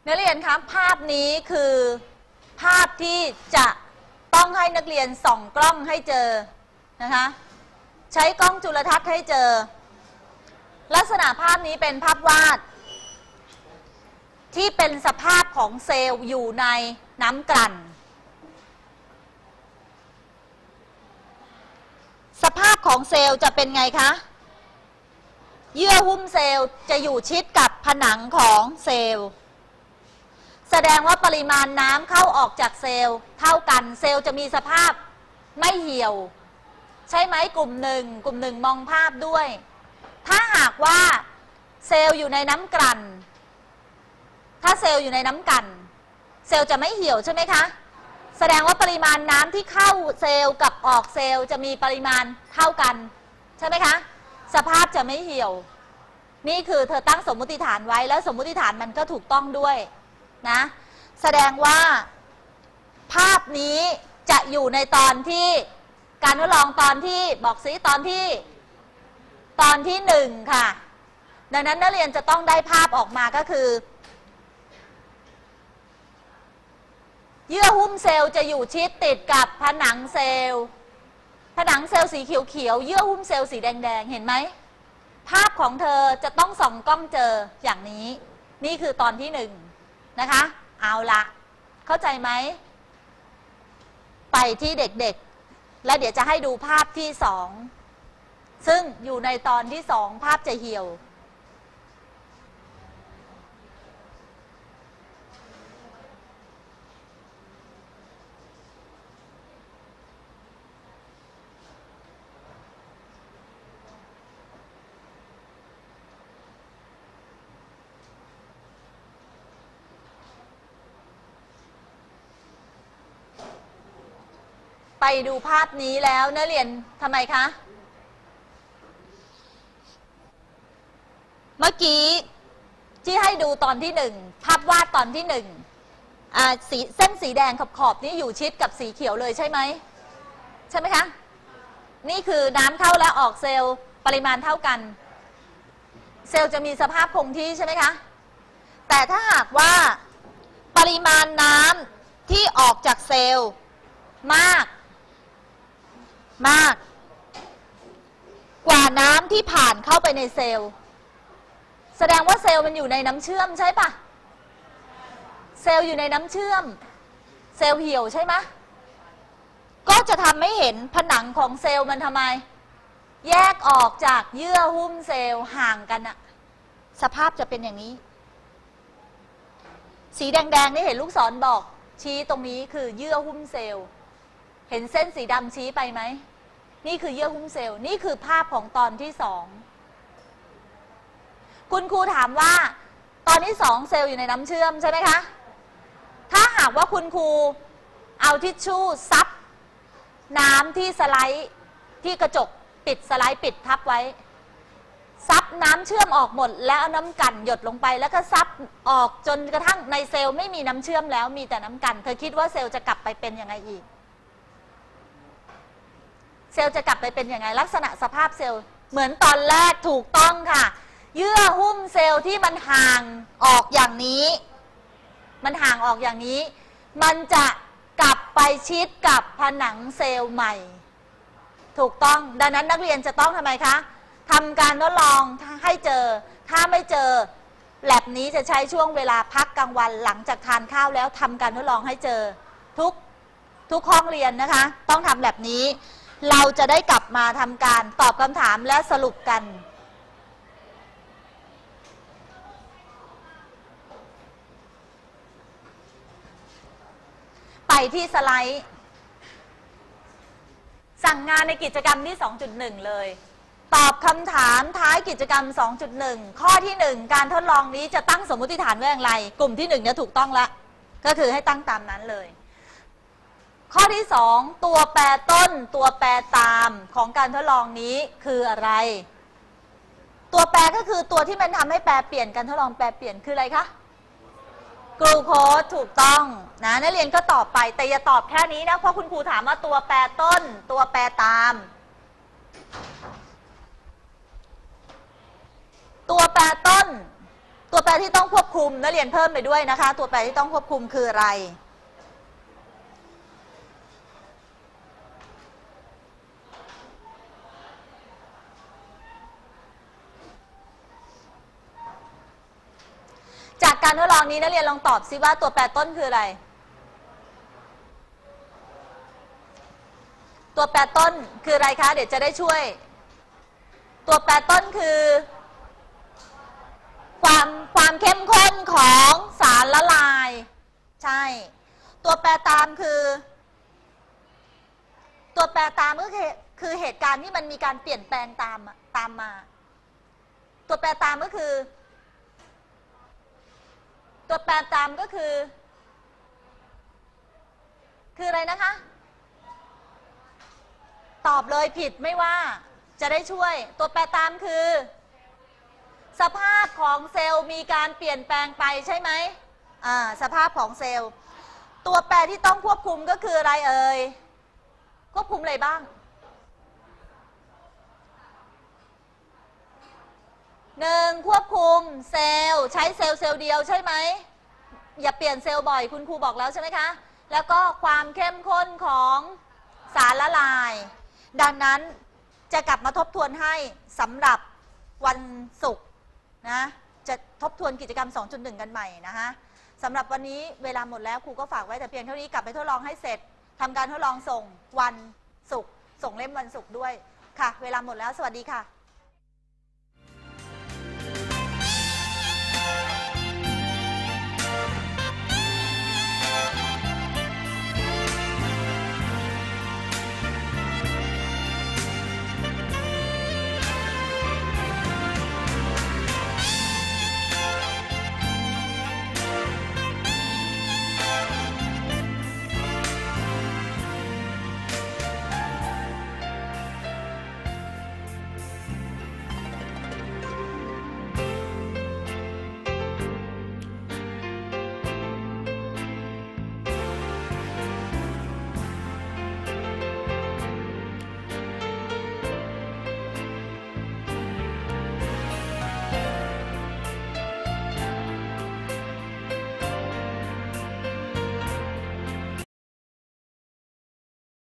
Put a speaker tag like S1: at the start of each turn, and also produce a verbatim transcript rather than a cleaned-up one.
S1: นักเรียนครับภาพนี้คือภาพที่จะต้องให้นักเรียนส่องกล้องให้เจอนะคะใช้กล้องจุลทรรศน์ให้เจอลักษณะภาพนี้เป็นภาพวาดที่เป็นสภาพของเซลล์อยู่ในน้ำกลั่นสภาพของเซลล์จะเป็นไงคะเยื่อหุ้มเซลล์จะอยู่ชิดกับผนังของเซลล์แสดงว่าปริมาณน้ำเข้าออกจากเซลล์เท่ากันเซลล์จะมีสภาพไม่เหี่ยวใช่ไหมกลุ่มหนึ่งกลุ่มหนึ่งมองภาพด้วยถ้าหากว่าเซลล์อยู่ในน้ำกลั่นถ้าเซลล์อยู่ในน้ำกลั่นเซลล์จะไม่เหี่ยวใช่ไหมคะแสดงว่าปริมาณน้ำที่เข้าเซลล์กับออกเซลล์จะมีปริมาณเท่ากันใช่ไหมคะสภาพจะไม่เหี่ยวนี่คือเธอตั้งสมมุติฐานไว้แล้วสมมุติฐานมันก็ถูกต้องด้วยนะแสดงว่าภาพนี้จะอยู่ในตอนที่การทดลองตอนที่บอกซิตอนที่ตอนที่หนึ่งค่ะดังนั้นนักเรียนจะต้องได้ภาพออกมาก็คือเยื่อหุ้มเซลล์จะอยู่ชิดติดกับผนังเซลล์ผนังเซลล์สีเขียวๆเยื่อหุ้มเซลล์สีแดงๆเห็นไหมภาพของเธอจะต้องส่องกล้องเจออย่างนี้นี่คือตอนที่หนึ่งนะคะเอาละเข้าใจไหมไปที่เด็กๆและเดี๋ยวจะให้ดูภาพที่สองซึ่งอยู่ในตอนที่สองภาพจะเหี่ยวไปดูภาพนี้แล้วนักเรียนทำไมคะเมื่อกี้ที่ให้ดูตอนที่หนึ่งภาพวาดตอนที่หนึ่งอ่าสีเส้นสีแดงขอบขอบนี้อยู่ชิดกับสีเขียวเลยใช่ไหมใช่ไหมคะนี่คือน้ำเข้าและออกเซลล์ปริมาณเท่ากันเซลล์จะมีสภาพคงที่ใช่ไหมคะแต่ถ้าหากว่าปริมาณน้ำที่ออกจากเซลล์มากมากกว่าน้ำที่ผ่านเข้าไปในเซลล์แสดงว่าเซลล์มันอยู่ในน้ำเชื่อมใช่ปะเซลล์อยู่ในน้ำเชื่อมเซลล์เหี่ยวใช่ไหมก็จะทำให้เห็นผนังของเซลล์มันทำไมแยกออกจากเยื่อหุ้มเซลล์ห่างกันอะสภาพจะเป็นอย่างนี้สีแดงๆนี่เห็นลูกศรบอกชี้ตรงนี้คือเยื่อหุ้มเซลล์เห็นเส้นสีดำชี้ไปไหมนี่คือเยื่อหุ้มเซลล์นี่คือภาพของตอนที่สองคุณครูถามว่าตอนที่สองเซลล์อยู่ในน้ำเชื่อมใช่ไหมคะถ้าหากว่าคุณครูเอาทิชชู่ซับน้ำที่สไลด์ที่กระจกปิดสไลด์ปิดทับไว้ซับน้ำเชื่อมออกหมดแล้วเอาน้ำกั่นหยดลงไปแล้วก็ซับออกจนกระทั่งในเซลล์ไม่มีน้ำเชื่อมแล้วมีแต่น้ำกั่นเธอคิดว่าเซลล์จะกลับไปเป็นยังไงอีกเซลล์จะกลับไปเป็นยังไงลักษณะสภาพเซลล์เหมือนตอนแรกถูกต้องค่ะเยื่อหุ้มเซลล์ที่มันห่างออกอย่างนี้มันห่างออกอย่างนี้มันจะกลับไปชิดกับผนังเซลล์ใหม่ถูกต้องดังนั้นนักเรียนจะต้องทำไมคะทำการทดลองให้เจอถ้าไม่เจอแลบนี้จะใช้ช่วงเวลาพักกลางวันหลังจากทานข้าวแล้วทำการทดลองให้เจอทุกทุกห้องเรียนนะคะต้องทำแลบนี้เราจะได้กลับมาทำการตอบคำถามและสรุปกันไปที่สไลด์สั่งงานในกิจกรรมที่ สองจุดหนึ่ง เลยตอบคำถามท้ายกิจกรรม สองจุดหนึ่ง ข้อที่หนึ่งการทดลองนี้จะตั้งสมมุติฐานไว้อย่างไรกลุ่มที่หนึ่งเนี่ยถูกต้องละก็คือให้ตั้งตามนั้นเลยข้อที่สองตัวแปรต้นตัวแปรตามของการทดลองนี้คืออะไรตัวแปรก็คือตัวที่มันทำให้แปรเปลี่ยนการทดลองแปรเปลี่ยนคืออะไรคะกลูโคสถูกต้องนะนักเรียนก็ตอบไปแต่อย่าตอบแค่นี้นะเพราะคุณครูถามว่าตัวแปรต้นตัวแปรตามตัวแปรต้นตัวตัวแปรที่ต้องควบคุมนักเรียนเพิ่มไปด้วยนะคะตัวแปรที่ต้องควบคุมคืออะไรจากการทดลองนี้นักเรียนลองตอบซิว่าตัวแปรต้นคืออะไรตัวแปรต้นคืออะไรคะเดี๋ยวจะได้ช่วยตัวแปรต้นคือความความเข้มข้นของสารละลายใช่ตัวแปรตามคือตัวแปรตามก็คือคือเหตุการณ์ที่มันมีการเปลี่ยนแปลงตามตามมาตัวแปรตามก็คือตัวแปรตามก็คือคืออะไรนะคะตอบเลยผิดไม่ว่าจะได้ช่วยตัวแปรตามคือสภาพของเซลล์มีการเปลี่ยนแปลงไปใช่ไหมอ่าสภาพของเซลล์ตัวแปรที่ต้องควบคุมก็คืออะไรเอ่ยควบคุมอะไรบ้างหนึ่งควบคุมเซลล์ใช้เซลล์เซลล์เดียวใช่ไหมอย่าเปลี่ยนเซลล์บ่อยคุณครูบอกแล้วใช่ไหมคะแล้วก็ความเข้มข้นของสารละลายดังนั้นจะกลับมาทบทวนให้สำหรับวันศุกร์นะจะทบทวนกิจกรรม สองจุดหนึ่ง กันใหม่นะคะสำหรับวันนี้เวลาหมดแล้วครูก็ฝากไว้แต่เพียงเท่านี้กลับไปทดลองให้เสร็จทำการทดลองส่งวันศุกร์ส่งเล่มวันศุกร์ด้วยค่ะเวลาหมดแล้วสวัสดีค่ะ